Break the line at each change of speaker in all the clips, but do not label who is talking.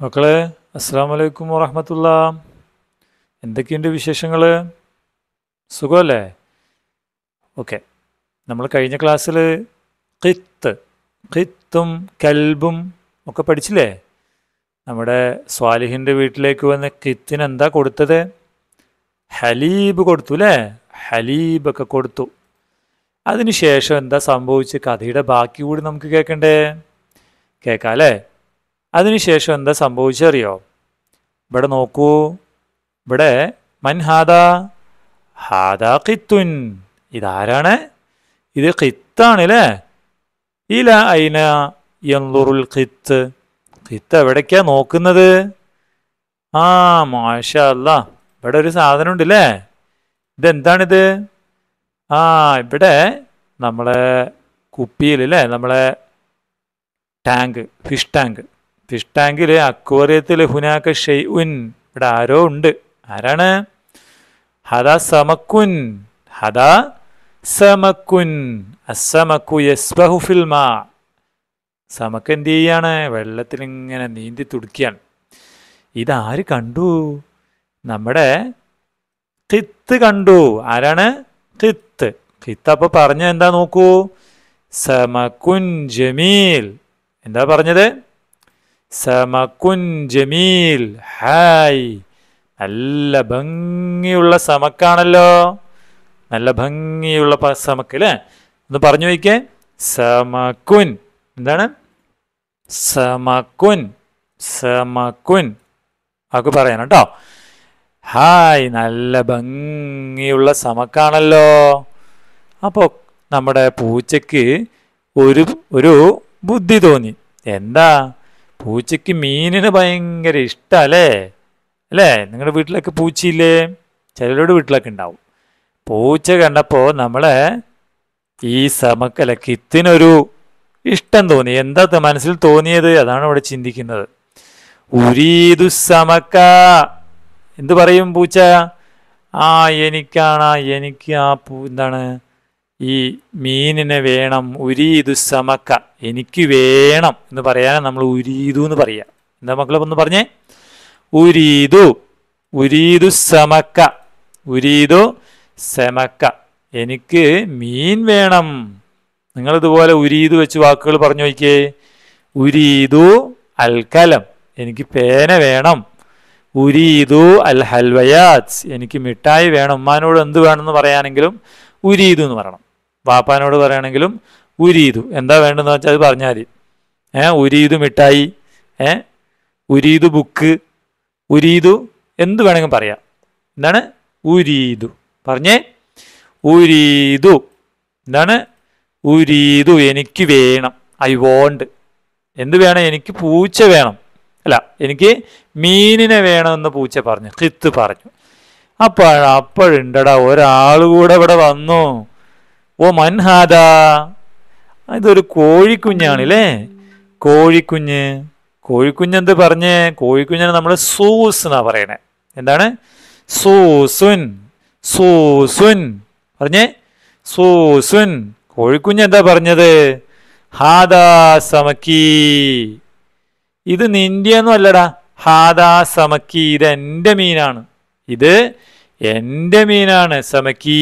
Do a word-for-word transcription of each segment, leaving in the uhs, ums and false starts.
മക്കളെ അസ്സലാമു അലൈക്കും വറഹ്മത്തുള്ളാ. എന്തൊക്കെയുണ്ട് വിശേഷങ്ങൾ? സുഖമല്ലേ? ഓക്കെ, നമ്മൾ കഴിഞ്ഞ ക്ലാസ്സിൽ ഖിത്ത് ഖിത്തും കൽബും ഒക്കെ പഠിച്ചില്ലേ? നമ്മുടെ സ്വാലിഹിൻ്റെ വീട്ടിലേക്ക് വന്ന് ഖിത്തിന് എന്താ കൊടുത്തത്? ഹലീബ് കൊടുത്തു അല്ലേ? ഹലീബൊക്കെ കൊടുത്തു. അതിനുശേഷം എന്താ സംഭവിച്ച് കഥയുടെ ബാക്കി കൂടി നമുക്ക് കേൾക്കണ്ടേ? കേൾക്കാം അല്ലേ? അതിനുശേഷം എന്താ സംഭവിച്ചറിയോ? ഇവിടെ നോക്കൂ, ഇവിടെ മൻ ഹാദാ ഹാദാ ഖിത്തുൻ. ഇതാരാണ്? ഇത് ഖിത്താണ് അല്ലേ? ഇല ഐന യൻളുറുൽ ഖിത്ത്. ഖിത്ത് എവിടേക്കാ നോക്കുന്നത്? ആ മാഷാ അല്ലാ, ഇവിടെ ഒരു സാധനം ഉണ്ട് അല്ലേ? ഇതെന്താണിത്? ആ ഇവിടെ നമ്മളെ കുപ്പിയിൽ അല്ലേ, നമ്മളെ ടാങ്ക്, ഫിഷ് ടാങ്ക് ഫിഷ് ടാങ്കിൽ അക്വേറിയത്തിൽ ഹുനാക്ക ഷെയ്ഉൻ. ഇവിടെ ആരോ ഉണ്ട്. ആരാണ്? ഹദാ സമക്കുൻ. ഹദാ സമക്കുൻ. അസ്സമക്കു യസ്ബഹു ഫിൽ മാ. സമക്ക് എന്ത് ചെയ്യാണ്? വെള്ളത്തിൽ ഇങ്ങനെ നീന്തി തുടിക്കുകയാണ്. ഇതാര് കണ്ടു? നമ്മുടെ ഖിത്ത് കണ്ടു. ആരാണ്? ഖിത്ത്. ഖിത്ത് അപ്പോൾ പറഞ്ഞ എന്താ നോക്കൂ, സമക്കുൻ ജമീൽ. എന്താ പറഞ്ഞത്? സമക്കുൻ ജമീൽ. ഹായ്, നല്ല ഭംഗിയുള്ള സമക്കാണല്ലോ. നല്ല ഭംഗിയുള്ള സമക്ക് അല്ലേ? ഒന്ന് പറഞ്ഞു വയ്ക്കേ. സമക്കുൻ. എന്താണ്? സമക്കുൻ. സമക്കുൻ ആക്ക് പറയാൻ കേട്ടോ. ഹായ്, നല്ല ഭംഗിയുള്ള സമക്കാണല്ലോ. അപ്പോൾ നമ്മുടെ പൂച്ചയ്ക്ക് ഒരു ഒരു ബുദ്ധി തോന്നി. എന്താ? പൂച്ചയ്ക്ക് മീനിന് ഭയങ്കര ഇഷ്ടമല്ലേ? അല്ലേ? നിങ്ങളുടെ വീട്ടിലൊക്കെ പൂച്ചയില്ലേ? ചിലരുടെ വീട്ടിലൊക്കെ ഉണ്ടാവും. പൂച്ച കണ്ടപ്പോൾ നമ്മളെ ഈ സമക്കല്ല ഖിത്തിനൊരു ഇഷ്ടം തോന്നി. എന്താ മനസ്സിൽ തോന്നിയത്? അതാണ് ഇവിടെ ചിന്തിക്കുന്നത്. ഉരീദു സമക്ക. എന്ത് പറയും പൂച്ച? ആ എനിക്കാണ്, എനിക്ക് ആ പൂ എന്താണ് ഈ മീനിനെ വേണം. ഉരീദു സമക്ക, എനിക്ക് വേണം എന്ന് പറയാനാണ് നമ്മൾ ഉരീദു എന്ന് പറയുക. എന്താ മക്കളെ ഒന്ന് പറഞ്ഞേ? ഉരീദു. ഉരീദു സമക്ക. ഉരീദു സമക്ക, എനിക്ക് മീൻ വേണം. നിങ്ങളിതുപോലെ ഉരീദു വെച്ച് വാക്കുകൾ പറഞ്ഞു നോക്കിയേ. ഉരീദു അൽ കലം, എനിക്ക് പേന വേണം. ഉരീദു അൽ ഹൽവയാത്ത്, എനിക്ക് മിഠായി വേണം. ഉമ്മാനോട് എന്ത് വേണമെന്ന് പറയാനെങ്കിലും ഉരീദു എന്ന് പറയണം. വാപ്പാനോട് പറയുകയാണെങ്കിലും ഉരീദു. എന്താ വേണ്ടെന്ന് വെച്ചാൽ അത് പറഞ്ഞാൽ മതി. ഏ ഉരീദു മിഠായി, ഏ ഉരീദു ബുക്ക്, ഉരീദു എന്ത് വേണമെങ്കിലും പറയാം. എന്താണ്? ഉരീദു. പറഞ്ഞേ. ഉരീദു. എന്താണ്? ഉരീദു, എനിക്ക് വേണം. I want. എന്ത് വേണം? എനിക്ക് പൂച്ച വേണം. അല്ല, എനിക്ക് മീനിനെ വേണമെന്ന് പൂച്ച പറഞ്ഞു. ഖിത്ത് പറഞ്ഞു. അപ്പോൾ അപ്പോഴുണ്ടടാ ഒരാൾ കൂടെ ഇവിടെ വന്നു. ഓ മൻഹാദാ, ഇതൊരു കോഴിക്കുഞ്ഞാണല്ലേ? കോഴിക്കുഞ്ഞ്. കോഴിക്കുഞ്ഞ് എന്ത് പറഞ്ഞേ? കോഴിക്കുഞ്ഞിനെ നമ്മൾ സൂസ് എന്നാ പറയണേ. എന്താണ്? സൂസുൻ. സൂസുൻ. പറഞ്ഞേ. സൂസുൻ. കോഴിക്കുഞ്ഞ് എന്താ പറഞ്ഞത്? ഹാദാ സമക്കി. ഇത് നിന്റെയൊന്നും അല്ലടാ. ഹാദാ സമക്കി, ഇത് എൻ്റെ മീനാണ്. ഇത് എൻ്റെ മീനാണ്. സമക്കി,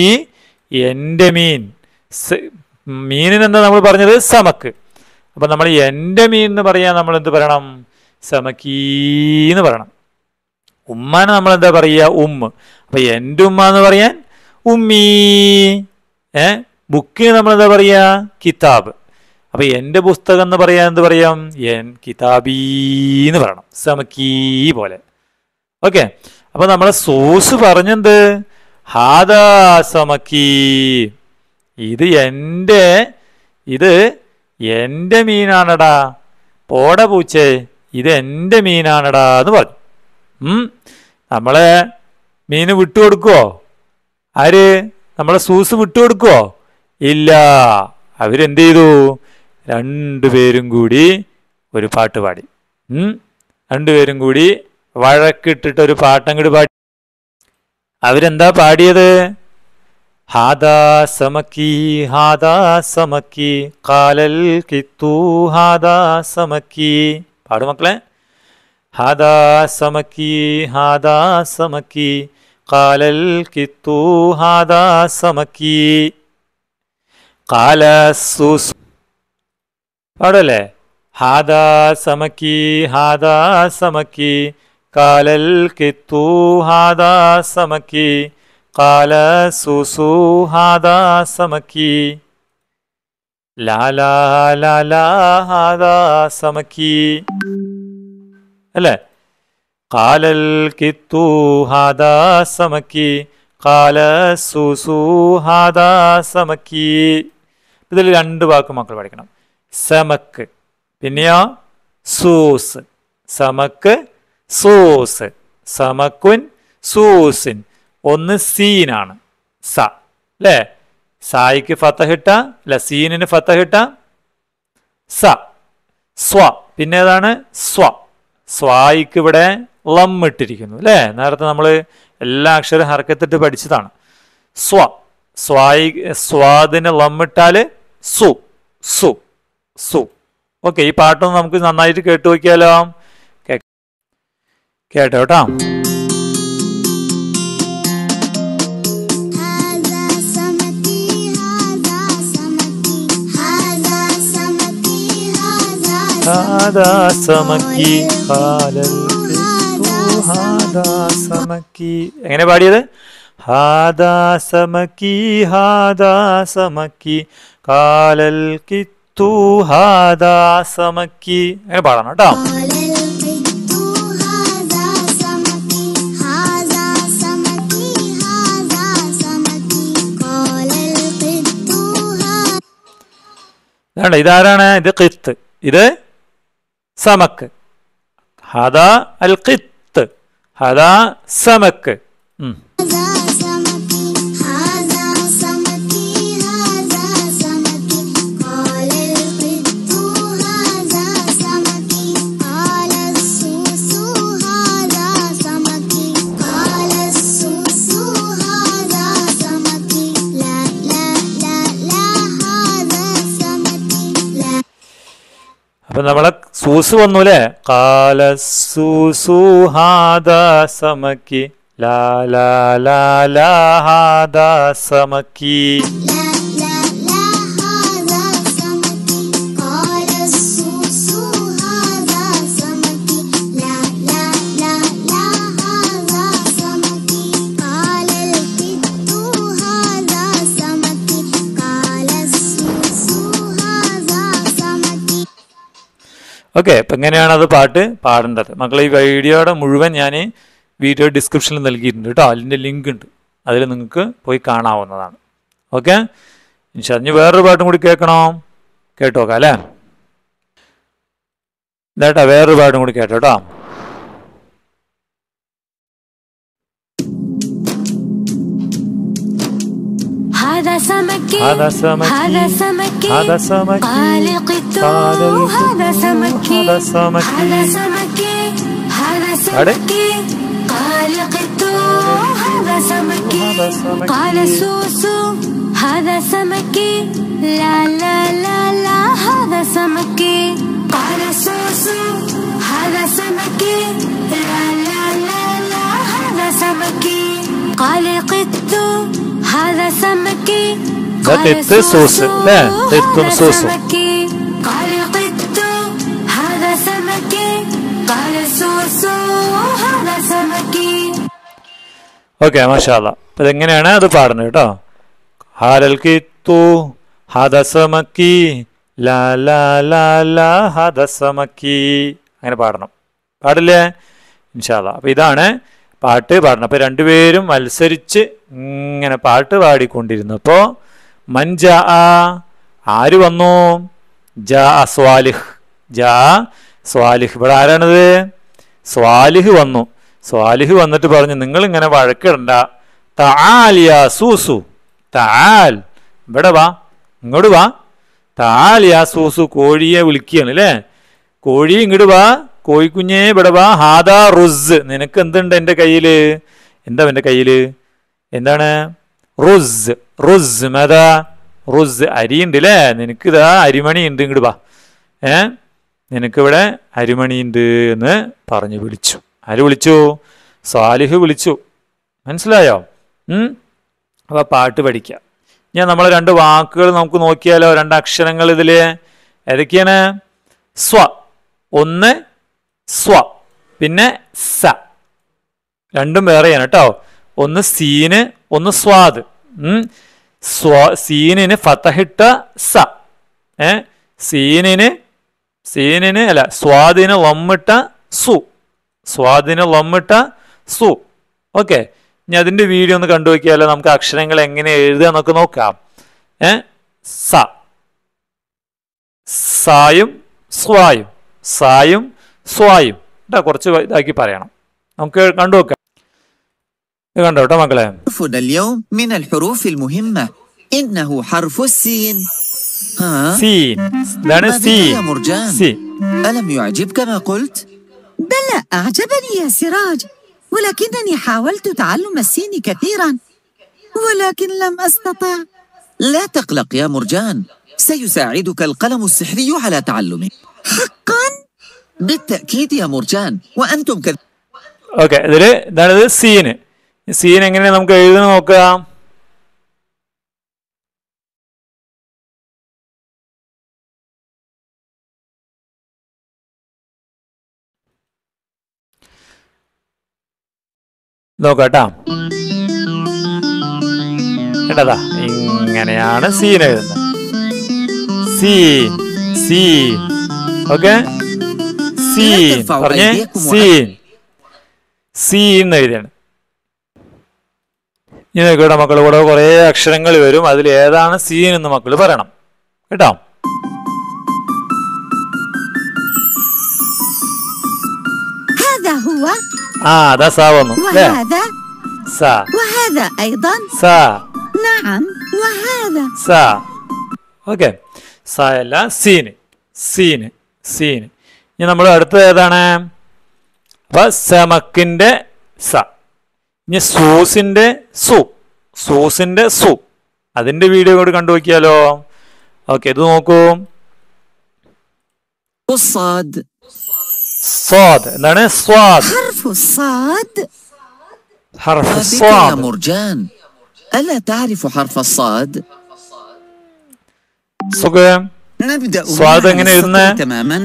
എൻ്റെ മീൻ. മീനിനെന്താ നമ്മൾ പറഞ്ഞത്? സമക്ക്. അപ്പം നമ്മൾ എൻ്റെ മീൻ എന്ന് പറയാൻ നമ്മൾ എന്ത് പറയണം? സമക്കീന്ന് പറയണം. ഉമ്മാനെ നമ്മൾ എന്താ പറയുക? ഉമ്മ. അപ്പം എൻ്റെ ഉമ്മ എന്ന് പറയാൻ ഉമ്മീ. ഏ ബുക്കിന് നമ്മൾ എന്താ പറയുക? കിതാബ്. അപ്പം എൻ്റെ പുസ്തകം എന്ന് പറയാൻ എന്ത് പറയാം? എൻ കിതാബീന്ന് പറയണം. സമക്കീ പോലെ. ഓക്കെ, അപ്പം നമ്മളെ സോസ് പറഞ്ഞെന്ത്? ഹാദാ സമക്കി, ഇത് എൻ്റെ ഇത് എൻ്റെ മീനാണടാ. പോട പൂച്ചേ, ഇത് എൻ്റെ മീനാണടാ എന്ന് പറഞ്ഞു. നമ്മളെ മീന് വിട്ടുകൊടുക്കുവോ? ആര്? നമ്മളെ സൂസ് വിട്ടുകൊടുക്കുവോ? ഇല്ല. അവരെന്ത് ചെയ്തു? രണ്ടുപേരും കൂടി ഒരു പാട്ട് പാടി. രണ്ടുപേരും കൂടി വഴക്കിട്ടിട്ട് ഒരു പാട്ടങ്ങോട്ട് പാടി. അവരെന്താ പാടിയത്? ഹാദാ സമക്കി ഹാദാ സമക്കി ഖാലൽ ഖിത്തു ഹാദാ സമക്കി. പാടു മക്കളെ. ഹാദാ സമക്കി ഹാദാ സമക്കി ഖാലൽ ഖിത്തു ഹാദാ സമക്കി ഖാല സൂസു പാടല്ലേ ഹാദാ സമക്കി ഹാദാ സമക്കി ഖാലൽ ഖിത്തു ഹാദാ സമക്കി ഖാല സൂസു ഹാദാ സമക്കി ലാ ലാ ലാ ലാ ഹാദാ സമക്കി അല്ലേ ഖാലൽ ഖിത്തു ഹാദാ സമക്കി ഖാല സൂസു ഹാദാ സമക്കി. ഇതിൽ രണ്ട് വാക്ക് മക്കൾ പഠിക്കണം. സമക്ക് പിന്നെയോ സൂസ്. സമക്ക് സൂസ്. സമക്കുൻ സൂസിൻ. ഒന്ന് സീനാണ് സ അല്ലേ സായിക്ക് ഫതഹിട്ട അല്ല സീനിന് ഫതഹിട്ട സ സ്വ. പിന്നെ ഏതാണ് സ്വ. സ്വായിക്ക് ഇവിടെ ലം ഇട്ടിരിക്കുന്നു അല്ലേ. നേരത്തെ നമ്മൾ എല്ലാ അക്ഷരം ഹർക്കത്തിട്ട് പഠിച്ചതാണ്. സ്വ സ്വായി സ്വാദിന് ലം ഇട്ടാൽ സു സു സു. ഓക്കെ ഈ പാട്ടൊന്ന് നമുക്ക് നന്നായിട്ട് കേട്ടു നോക്കിയാലോ. കേട്ടോ കേട്ടോ. ഹാദാ സമക്കി ഖാലൽ ഖിത്തു ഹാദാ സമക്കി. എങ്ങനെ പാടിയത്? ഹാദാ സമക്കി ഹാദാ സമക്കി ഖാലൽ ഖിത്തു ഹാദാ സമക്കി. അങ്ങനെ പാടണം കേട്ടോ. ഇതാരാണ്? ഇത് ഖിത്ത്, ഇത് സമക്ക്. ഹദാ അൽ ഖിത്ത് ഹദാ സമക്ക്. അപ്പൊ നമ്മളെ സൂസ് വന്നു അല്ലേ. ഖാല സൂസു ഹാദാ സമക്കി ലാ ലാ ലാ ലാ ഹാദാ സമക്കി. ഓക്കെ അപ്പം എങ്ങനെയാണ് അത് പാട്ട് പാടേണ്ടത് മക്കളെ? ഈ വീഡിയോയുടെ മുഴുവൻ ഞാൻ വീഡിയോ ഡിസ്ക്രിപ്ഷനിൽ നൽകിയിട്ടുണ്ട് കേട്ടോ. അതിൻ്റെ ലിങ്ക് ഉണ്ട്, അതിൽ നിങ്ങൾക്ക് പോയി കാണാവുന്നതാണ്. ഓക്കെ ഇൻഷാ ഇനി വേറൊരു പാട്ടും കൂടി കേൾക്കണോ? കേട്ടോക്കാം അല്ലേ. ഇതാട്ടാ വേറൊരു പാട്ടും കൂടി കേട്ടോ കേട്ടോ.
هذا سمكي
هذا سمكي
هذا سمكي
هذا سمكي
قال القط هذا سمكي
هذا سمكي
هذا سمكي هذا سمكي قال القط هذا سمكي قال سوسو هذا سمكي لا لا لا لا هذا سمكي قال سوسو هذا سمكي لا لا لا لا هذا سمكي قال القط هذا سمكي قال سوسو لا قط سوسو قال قط هذا سمكي قال سوسو هذا سمكي.
ഓക്കെ മാഷാ അല്ലാ. അപ്പം ഇതെങ്ങനെയാണ് അത് പാടുന്നത് കേട്ടോ. ഹാലൽ ഖിത്തു ഹാദാ സമക്കി ലാ ലാ ലാ ലാ ഹാദാ സമക്കി. അങ്ങനെ പാടണം. പാടില്ലേ? ഇൻഷാ അല്ലാ. അപ്പം ഇതാണ് പാട്ട് പാടണം. അപ്പം രണ്ടുപേരും മത്സരിച്ച് ഇങ്ങനെ പാട്ട് പാടിക്കൊണ്ടിരുന്നപ്പോൾ മൻ ജാ ആര് വന്നു? ജാ സ്വാലിഹ്. ജാ സ്വാലിഹ്. ഇവിടെ ആരാണിത്? സ്വാലിഹ് വന്നു. സ്വാലിഹ് വന്നിട്ട് പറഞ്ഞു നിങ്ങളിങ്ങനെ വഴക്കിടണ്ട. തആൽ യാ സൂസു തആൽ. ഇവിടെ വാ, ഇങ്ങോട്ട് വാ. തആൽ യാ സൂസു. കോഴിയെ വിളിക്കുകയാണ് അല്ലേ. കോഴി ഇങ്ങോട്ട് വാ, കോഴിക്കുഞ്ഞേ ഇവിടെ വാ. ഹാദാ റുസ്. നിനക്ക് എന്തുണ്ട് എൻ്റെ കയ്യിൽ? എന്താ എൻ്റെ കയ്യിൽ? എന്താണ്? റുസ്. റുസ് മതാ റുസ്. അരിയുണ്ട് അല്ലേ നിനക്ക്? ഇതാ അരിമണി ഉണ്ട്, ഇങ്ങോട്ട് വാ. ഏ നിനക്കിവിടെ അരിമണിയുണ്ട് എന്ന് പറഞ്ഞു വിളിച്ചു. ആര് വിളിച്ചു? സാലിഹ് വിളിച്ചു. മനസ്സിലായോ? അപ്പോൾ പാട്ട് പഠിക്കുക. ഞാൻ നമ്മൾ രണ്ട് വാക്കുകൾ നമുക്ക് നോക്കിയാലോ, രണ്ട് അക്ഷരങ്ങൾ ഇതിൽ ഏതൊക്കെയാണ്? സ്വ, ഒന്ന് സ്വ, പിന്നെ സ. രണ്ടും വേറെയാണ് കേട്ടോ. ഒന്ന് സീന്, ഒന്ന് സ്വാദ്. സ്വ സീനിന് ഫതഹിട്ട സ, ഏ സീനിന് സീനിന് അല്ല സ്വാദിന് ലമ്മിട്ട സു, സ്വാദിന് ലമ്മിട്ട സു. ഓക്കെ, ഇനി അതിൻ്റെ വീഡിയോ ഒന്ന് കണ്ടു നോക്കിയാലോ, നമുക്ക് അക്ഷരങ്ങൾ എങ്ങനെ എഴുതുക എന്നൊക്കെ നോക്കാം. ഏ സ, സായും സ്വായും, സായും സ്വായും കേട്ടോ. കുറച്ച് ഇതാക്കി പറയണം, നമുക്ക് കണ്ടു നോക്കാം. കണ്ടോ കേട്ടോ മക്കളെ.
اليوم من الحروف المهمة إنه حرف السين. ها
سين. ده سين
يا مرجان.
سين.
ألم يعجبك ما قلت؟
بلى أعجبني يا سراج، ولكنني حاولت تعلم السين كثيرا ولكن لم أستطع.
لا تقلق يا مرجان، سيساعدك القلم السحري على تعلمه.
حقا؟
بالتأكيد يا مرجان، وأنتم كذلك.
ഓക്കെ, ഇതില് ഇതാണിത് സീന്. സീൻ എങ്ങനെയാ നമുക്ക് എഴുതുന്നത് നോക്കാം. നോക്കാട്ടാ, കേട്ടതാ, ഇങ്ങനെയാണ് സീൻ എഴുതുന്നത്. സീൻ സീൻ. ഓക്കെ, സീൻ പറഞ്ഞേ, സീൻ സീൻ എഴുതിയാണ്. ഇനി നോക്കിയുടെ മക്കൾ, ഇവിടെ കുറേ അക്ഷരങ്ങൾ വരും, അതിൽ ഏതാണ് സീൻ എന്ന് മക്കൾ പറയണം കേട്ടോ.
هذا هو.
ആ അതാ സാ വന്നു.
وهذا.
സാ.
وهذا أيضا.
സാ.
نعم وهذا.
സാ. ഓക്കെ, സാ അല്ല സീന്, സീന് സീന്. ഇനി നമ്മൾ അടുത്തത് ഏതാണ്? അപ്പൊ സമക്കിന്റെ സ. ഇനി സൂസിന്റെ സു, സൂസിന്റെ സു. അതിന്റെ വീഡിയോ കൂടി കണ്ടു നോക്കിയാലോ. ഓക്കെ, ഇത് നോക്കൂ.
الصاد.
സ്വാദ്. എന്താണ് സ്വാദ്?
حرف الصاد.
حرف
يا
الصاد.
مرجان، ألا تعرف حرف الصاد؟
സുഖം.
نبدأ
صاد
من
എങ്ങനെ
السطر
എഴുതുന്നെ?
تماما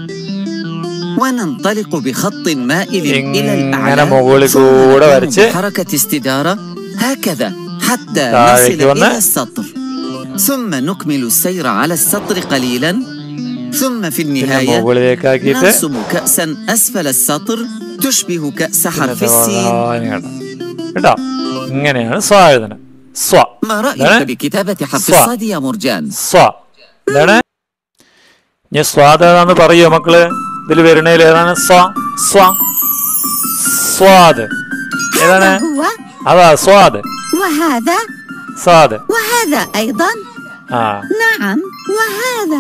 وننطلق بخط مائل إلى
ഇങ്ങനെ
الأعلى،
മുകളിൽ
ثم
കൂടെ
نقوم
വരച്ച്
بحركة استدارة هكذا حتى
താഴേക്ക്
نصل
വന്ന്
إلى السطر، ثم نكمل السير على السطر قليلا، ثم في
പിന്നെ
النهاية
മുകളിലേക്കാക്കിയിട്ട്
نرسم كأسا أسفل السطر تشبه كأس حرف السين.
കേട്ടോ, ഇങ്ങനെയാണ് സ്വാ എഴുതണം. സ്വ.
ما رأيك بكتابة حرف
صا.
الصاد يا مرجان؟
സ്വ. എന്താണ്? ഞാൻ സ്വാദ് ഏതാന്ന് പറയോ മക്കള്? ഇതിൽ വരുന്നതിൽ ഏതാണ്? സ്വ. സ്വ സ്വാദ് ഏതാണ്?
هذا هو.
അതാ സ്വാദ്.
وهذا.
സ്വാദ്.
وهذا أيضا.
ആ
نعم وهذا.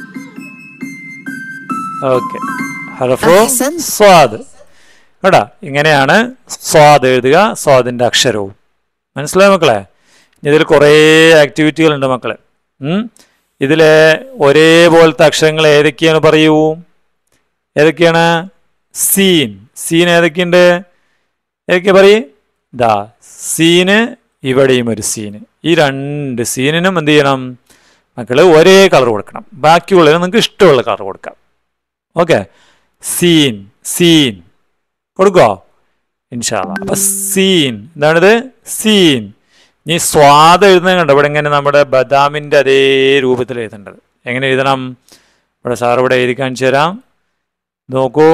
ഓക്കെ, ഹർഫു
അഹ്സൻ.
സ്വാദ്. കേട്ടാ, ഇങ്ങനെയാണ് സ്വാദ് എഴുതുക, സ്വാദിന്റെ അക്ഷരവും. മനസ്സിലായോ മക്കളെ? ഇതിൽ കുറേ ആക്ടിവിറ്റികളുണ്ട് മക്കളെ. ഇതിലെ ഒരേപോലത്തെ അക്ഷരങ്ങൾ ഏതൊക്കെയാണ് പറയൂ? ഏതൊക്കെയാണ്? സീൻ. സീൻ ഏതൊക്കെയുണ്ട്? ഏതൊക്കെ പറയും? ദാ സീന്, ഇവിടെയും ഒരു സീന്. ഈ രണ്ട് സീനിനും എന്ത് ചെയ്യണം മക്കള്? ഒരേ കളർ കൊടുക്കണം. ബാക്കിയുള്ളതിന് നിങ്ങൾക്ക് ഇഷ്ടമുള്ള കളർ കൊടുക്കാം. ഓക്കെ, സീൻ സീൻ കൊടുക്കോ ഇൻഷാ അല്ലാഹ്. അപ്പൊ സീൻ എന്താണിത്? സീൻ. ഇനി സ്വാദ് എഴുതുന്നത് കണ്ടോ, ഇവിടെ ഇങ്ങനെ നമ്മുടെ ബദാമിൻ്റെ അതേ രൂപത്തിൽ എഴുതേണ്ടത്. എങ്ങനെ എഴുതണം? ഇവിടെ സാർ ഇവിടെ എഴുതി കാണിച്ചു തരാം. നോക്കൂ,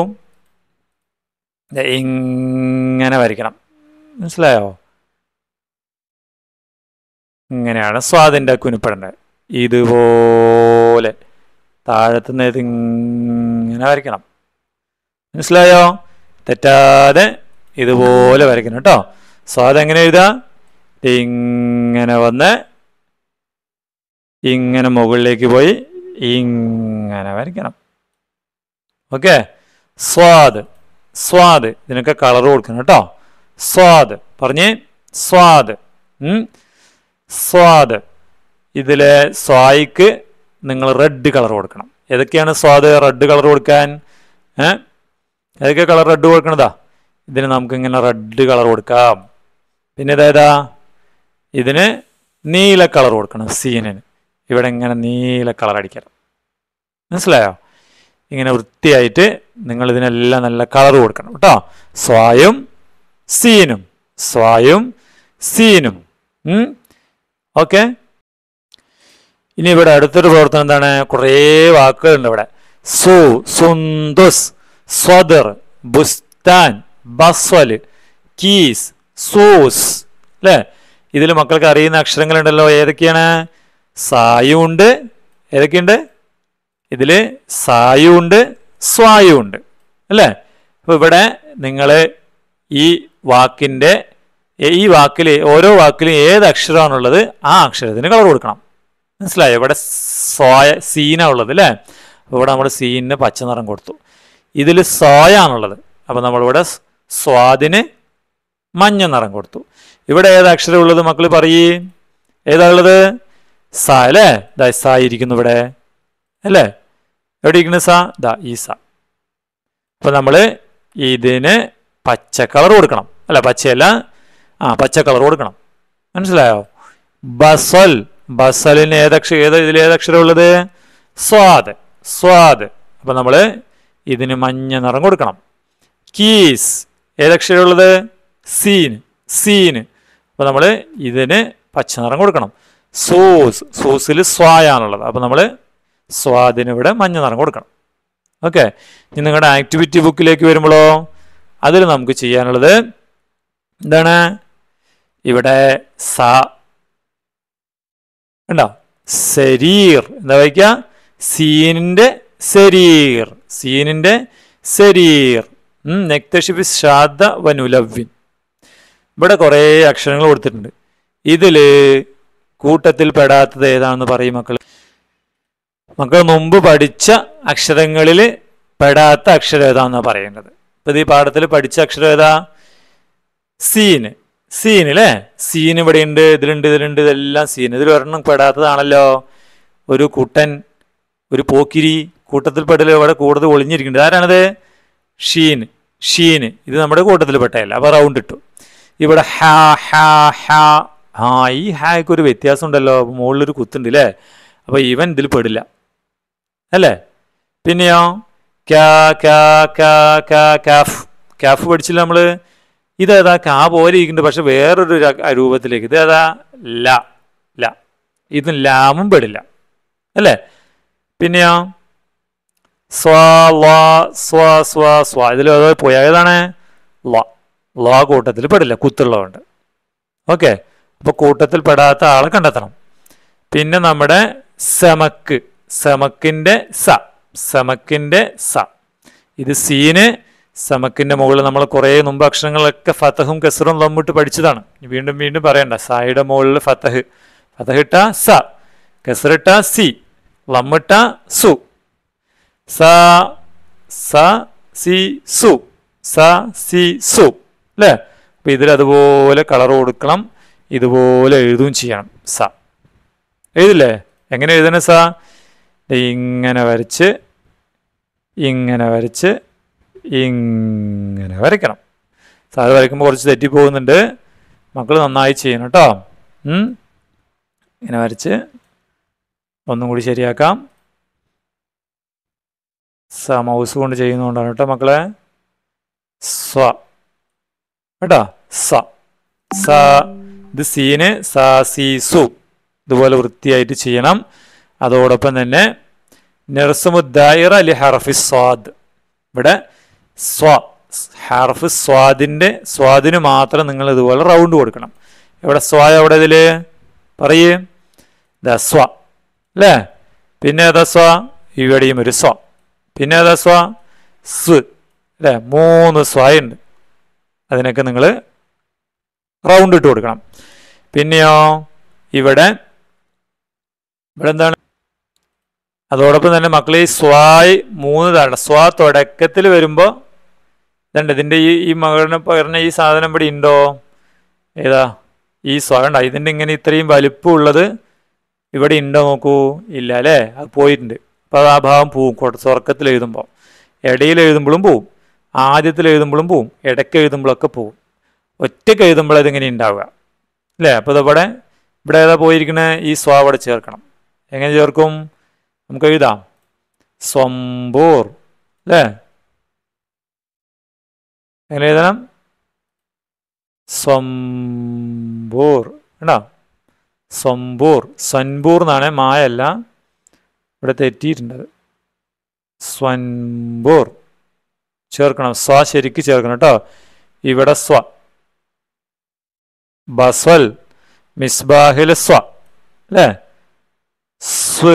ഇങ്ങനെ വരയ്ക്കണം. മനസ്സിലായോ? ഇങ്ങനെയാണ് സ്വാദിൻ്റെ കുനിപ്പെടേണ്ടത്. ഇതുപോലെ താഴത്തുനിന്ന് ഇതിങ്ങനെ വരയ്ക്കണം. മനസ്സിലായോ? തെറ്റാതെ ഇതുപോലെ വരയ്ക്കണം കേട്ടോ. സ്വാദ് എങ്ങനെ എഴുതുക? ഇങ്ങനെ വന്ന് ഇങ്ങനെ മുകളിലേക്ക് പോയി ഇങ്ങനെ വരയ്ക്കണം. ഓക്കെ, സ്വാദ് സ്വാദ്. ഇതിനൊക്കെ കളർ കൊടുക്കണം കേട്ടോ. സ്വാദ് പറഞ്ഞേ, സ്വാദ്. സ്വാദ്. ഇതിലെ സ്വായിക്ക് നിങ്ങൾ റെഡ് കളർ കൊടുക്കണം. ഏതൊക്കെയാണ് സ്വാദ് റെഡ് കളർ കൊടുക്കാൻ? ഏഹ് ഏതൊക്കെ കളർ റെഡ് കൊടുക്കണതാ? ഇതിന് നമുക്ക് ഇങ്ങനെ റെഡ് കളർ കൊടുക്കാം. പിന്നെ ഇതേതാ? ഇതിന് നീല കളർ കൊടുക്കണം. സീനിന് ഇവിടെ ഇങ്ങനെ നീല കളർ അടിക്കണം. മനസ്സിലായോ? ഇങ്ങനെ വൃത്തിയായിട്ട് നിങ്ങൾ ഇതിനെല്ലാം നല്ല കളർ കൊടുക്കണം കേട്ടോ. സ്വായും സീനും സ്വായും സീനും. ഓക്കെ. ഇനി ഇവിടെ അടുത്തൊരു പ്രവർത്തനം എന്താണ്? കുറേ വാക്കുകളുണ്ട് ഇവിടെ. സു, സുന്ദുസ്, സ്വദർ, ബുസ്താൻ, ബസ്വൽ, കീസ്, സൂസ്. അല്ലേ? ഇതിൽ മക്കൾക്ക് അറിയുന്ന അക്ഷരങ്ങളുണ്ടല്ലോ. ഏതൊക്കെയാണ്? സായും ഉണ്ട്. ഏതൊക്കെയുണ്ട് ഇതിൽ? സായും ഉണ്ട്, സ്വായും ഉണ്ട്. അല്ലേ? അപ്പോൾ ഇവിടെ നിങ്ങൾ ഈ വാക്കിൻ്റെ ഈ വാക്കിൽ ഓരോ വാക്കിലും ഏത് അക്ഷരമാണുള്ളത് ആ അക്ഷരത്തിന് കളർ കൊടുക്കണം. മനസ്സിലായോ? ഇവിടെ സ്വായ സീനാണ് ഉള്ളത് അല്ലേ? അപ്പോൾ ഇവിടെ നമ്മൾ സീനിന് പച്ച നിറം കൊടുത്തു. ഇതിൽ സ്വായാണുള്ളത്. അപ്പോൾ നമ്മളിവിടെ സ്വാദിന് മഞ്ഞ നിറം കൊടുത്തു. ഇവിടെ ഏത് അക്ഷരം ഉള്ളത് മക്കൾ പറയേ? ഏതാ ഉള്ളത്? സ അല്ലേ? ദാ സ ഇരിക്കുന്നു ഇവിടെ അല്ലേ? എവിടെ ഇരിക്കുന്നു സ? ദാ ഈ സ. അപ്പോൾ നമ്മൾ ഇതിന് പച്ച കളർ കൊടുക്കണം. അല്ല പച്ചയല്ല, ആ പച്ച കളർ കൊടുക്കണം. മനസ്സിലായോ? ബസൽ, ബസലിന് ഏതക്ഷ ഏത് ഇതിൽ ഏതക്ഷരം ഉള്ളത്? സ്വാദ്, സ്വാദ്. അപ്പം നമ്മൾ ഇതിന് മഞ്ഞ നിറം കൊടുക്കണം. കീസ് ഏതക്ഷരം ഉള്ളത്? സീൻ, സീന്. അപ്പോൾ നമ്മൾ ഇതിന് പച്ച നിറം കൊടുക്കണം. സൂസ്, സൂസിൽ സ്വായാണുള്ളത്. അപ്പോൾ നമ്മൾ സ്വാദിന് ഇവിടെ മഞ്ഞ നിറം കൊടുക്കണം. ഓക്കെ. ഇനി നിങ്ങളുടെ ആക്ടിവിറ്റി ബുക്കിലേക്ക് വരുമ്പോഴോ അതിൽ നമുക്ക് ചെയ്യാനുള്ളത് എന്താണ്? ഇവിടെ സ ഉണ്ടോ? ശരീർ എന്താ വായിക്കുക? സീനിൻ്റെ ശരീർ, സീനിൻ്റെ ശരീർ. നെക്തഷിബി ഷാദ വനുലവ്വിൻ. ഇവിടെ കുറേ അക്ഷരങ്ങൾ കൊടുത്തിട്ടുണ്ട്. ഇതിൽ കൂട്ടത്തിൽ പെടാത്തത് ഏതാണെന്ന് പറയും മക്കൾ. മക്കൾ മുമ്പ് പഠിച്ച അക്ഷരങ്ങളിൽ പെടാത്ത അക്ഷരം ഏതാണെന്നാണ് പറയേണ്ടത്. ഇപ്പം ഈ പാഠത്തിൽ പഠിച്ച അക്ഷരം ഏതാ? സീന്, സീൻ അല്ലേ? സീൻ ഇവിടെ ഉണ്ട്, ഇതിലുണ്ട്, ഇതിലുണ്ട്, ഇതെല്ലാം സീൻ. ഇതിൽ ഒരെണ്ണം പെടാത്തതാണല്ലോ. ഒരു കുട്ടൻ, ഒരു പോക്കിരി കൂട്ടത്തിൽ പെടൽ ഇവിടെ കൂടുതൽ ഒളിഞ്ഞിരിക്കുന്നുണ്ട്. ആരാണത്? ഷീൻ, ഷീന്. ഇത് നമ്മുടെ കൂട്ടത്തിൽ പെട്ടതല്ല. അപ്പോൾ റൗണ്ട് ഇട്ടു. ഇവിടെ ഹ ഹ ഹ. ആ ഈ ഹായ്ക്ക് ഒരു വ്യത്യാസം ഉണ്ടല്ലോ. മുകളിലൊരു കുത്തുണ്ട് അല്ലേ? അപ്പോൾ ഇവൻ ഇതിൽ പെടില്ല അല്ലേ? പിന്നെയോ കാ കാ കാ കാ കാഫ്. കാഫ് പഠിച്ചില്ല നമ്മൾ. ഇതേതാ? കാ പോലെ ഇരിക്കുന്നുണ്ട്, പക്ഷെ വേറൊരു രൂപത്തിലേക്ക്. ഇതേതാ? ല, ല. ഇതും ലാമും പെടില്ല അല്ലേ? പിന്നെയോ സ്വാ ലാ സ്വാ സ്വാ സ്വാ. ഇതിൽ ഏതോ പോയ ഏതാണ്? ല. ല കൂട്ടത്തിൽ പെടില്ല, കുത്തുള്ളതുകൊണ്ട്. ഓക്കെ. അപ്പോൾ കൂട്ടത്തിൽ പെടാത്ത ആളെ കണ്ടെത്തണം. പിന്നെ നമ്മുടെ സമക്ക്, സമക്കിൻ്റെ സ, സമക്കിൻ്റെ സ. ഇത് സീന്. സമക്കിൻ്റെ മുകളിൽ നമ്മൾ കുറേ മുമ്പ് അക്ഷരങ്ങളൊക്കെ ഫതഹും കസറും ലമ്മിട്ട് പഠിച്ചതാണ്. വീണ്ടും വീണ്ടും പറയണ്ട. സായുടെ മുകളിൽ ഫതഹ്, ഫതഹിട്ട സ, കസറിട്ട സി, ലമ്മിട്ട സു. സ സ സി സു, സ സി സു അല്ലേ? അപ്പം ഇതിൽ അതുപോലെ കളർ കൊടുക്കണം, ഇതുപോലെ എഴുതുകയും ചെയ്യണം. സ എഴുതില്ലേ? എങ്ങനെ എഴുതണേ? സ ഇങ്ങനെ വരച്ച്, ഇങ്ങനെ വരച്ച്, ഇങ്ങനെ വരയ്ക്കണം. സാറ് വരയ്ക്കുമ്പോൾ കുറച്ച് തെറ്റിപ്പോകുന്നുണ്ട്. മക്കൾ നന്നായി ചെയ്യണം കേട്ടോ. ഇങ്ങനെ വരച്ച് ഒന്നും കൂടി ശരിയാക്കാം. സ മൗസ് കൊണ്ട് ചെയ്യുന്നതുകൊണ്ടാണ് കേട്ടോ മക്കളെ. സ്വ കേട്ടോ. സ സ. ഇത് സീന്. സ സി സു. ഇതുപോലെ വൃത്തിയായിട്ട് ചെയ്യണം. അതോടൊപ്പം തന്നെ നർസുമുദ്ദായിറ ലി ഹർഫി സ്വാദ്. ഇവിടെ സ്വ ഹർഫ് സ്വാദിൻ്റെ സ്വാദിന് മാത്രം നിങ്ങൾ ഇതുപോലെ റൗണ്ട് കൊടുക്കണം. ഇവിടെ സ്വ എവിടെ? ഇതിൽ പറയേ? ദ സ്വ അല്ലേ? പിന്നെ ഏതാ സ്വ? ഇവിടെയും ഒരു സ്വ. പിന്നെ ഏതാ സ്വ? സ് അല്ലേ? മൂന്ന് സ്വയുണ്ട്. അതിനൊക്കെ നിങ്ങൾ റൗണ്ട് ഇട്ട് കൊടുക്കണം. പിന്നെയോ ഇവിടെ ഇവിടെ എന്താണ്? അതോടൊപ്പം തന്നെ മക്കൾ ഈ സ്വായ് മൂന്ന് തവണ സ്വാ തുടക്കത്തിൽ വരുമ്പോൾ ഇതുണ്ട്. ഇതിൻ്റെ ഈ ഈ മകളിനെ പറഞ്ഞ ഈ സാധനം ഇവിടെ ഉണ്ടോ? ഏതാ? ഈ സ്വ ഉണ്ടോ? ഇതിൻ്റെ ഇങ്ങനെ ഇത്രയും വലിപ്പമുള്ളത് ഇവിടെ ഉണ്ടോ നോക്കൂ. ഇല്ല അല്ലേ? അത് പോയിട്ടുണ്ട്. അപ്പോൾ ആ ഭാവം പോവും. തുടക്കത്തിൽ എഴുതുമ്പോൾ, ഇടയിൽ എഴുതുമ്പോഴും പോവും, ആദ്യത്തിൽ എഴുതുമ്പോഴും പോവും, ഇടയ്ക്ക് എഴുതുമ്പോഴൊക്കെ പോവും. ഒറ്റയ്ക്ക് എഴുതുമ്പോൾ അതിങ്ങനെ ഉണ്ടാവുക അല്ലേ? അപ്പോൾ ഇതവിടെ ഇവിടെ ഏതാ പോയിരിക്കണേ? ഈ സ്വാ അവിടെ ചേർക്കണം. എങ്ങനെ ചേർക്കും? നമുക്ക് എഴുതാം സ്വംബൂർ അല്ലേ? എങ്ങനെ എഴുതണം? സ്വംബൂർ ഉണ്ടോ? സ്വംബൂർ, സൻബൂർ എന്നാണ്, മായല്ല, ഇവിടെ തെറ്റിയിട്ടുണ്ട്. സ്വൻബൂർ ചേർക്കണം, സ്വ ശരിക്ക് ചേർക്കണം കേട്ടോ. ഇവിടെ സ്വ. ബസ്വൽ, മിസ്ബാഹിൽ സ്വ അല്ലേ? സ്വ,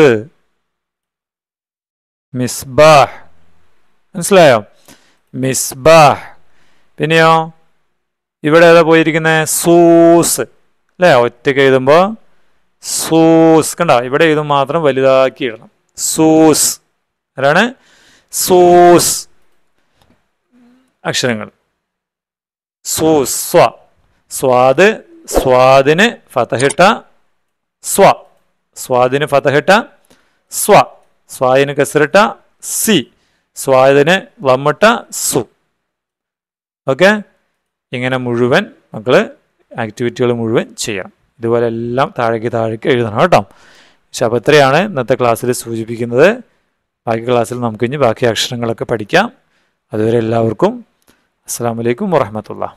മിസ്ബാഹ്, മനസ്സിലായോ? മിസ്ബാഹ്. പിന്നെയോ ഇവിടെ ഏതാ പോയിരിക്കുന്നത്? സൂസ് അല്ലേ? ഒറ്റയ്ക്ക് എഴുതുമ്പോൾ സൂസ് കണ്ടോ? ഇവിടെ എഴുതും മാത്രം വലുതാക്കി എഴുതണം. സൂസ്. ആരാണ്? സൂസ്. അക്ഷരങ്ങൾ സൂസ്, സ്വ, സ്വാദ്, സ്വാദിന് ഫതഹിട്ട സ്വ, സ്വാദിന് ഫതഹിട്ട സ്വ, സ്വാദിന് കസറിട്ട സി, സ്വാദിന് വമ്മിട്ട സു. ഓക്കെ, ഇങ്ങനെ മുഴുവൻ മക്കൾ ആക്ടിവിറ്റികൾ മുഴുവൻ ചെയ്യണം. ഇതുപോലെ എല്ലാം താഴേക്ക് താഴേക്ക് എഴുതണം കേട്ടോ. ശബത്രയാണ് ഇന്നത്തെ ക്ലാസ്സിൽ സൂചിപ്പിക്കുന്നത്. ബാക്കി ക്ലാസ്സിൽ നമുക്ക് ഇനി ബാക്കി അക്ഷരങ്ങളൊക്കെ പഠിക്കാം. അതുവരെ എല്ലാവർക്കും അസ്സലാമു അലൈക്കും വറഹ്മത്തുള്ളാഹി.